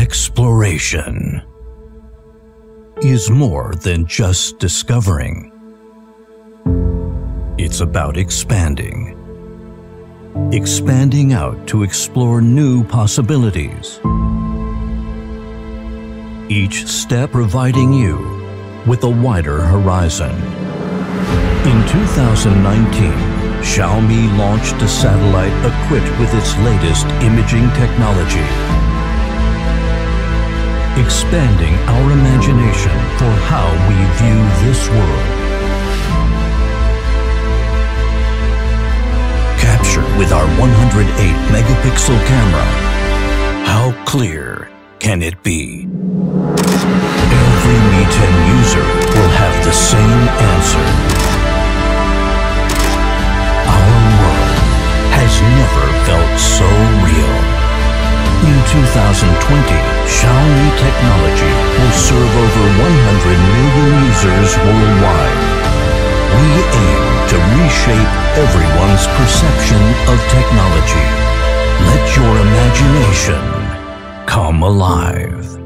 Exploration is more than just discovering. It's about expanding. Expanding out to explore new possibilities. Each step providing you with a wider horizon. In 2019, Xiaomi launched a satellite equipped with its latest imaging technology, expanding our imagination for how we view this world. Captured with our 108-megapixel camera, how clear can it be? Every Mi 10 user will have the same answer. Our world has never felt so real. In 2020, Xiaomi technology will serve over 100 million users worldwide. We aim to reshape everyone's perception of technology. Let your imagination come alive.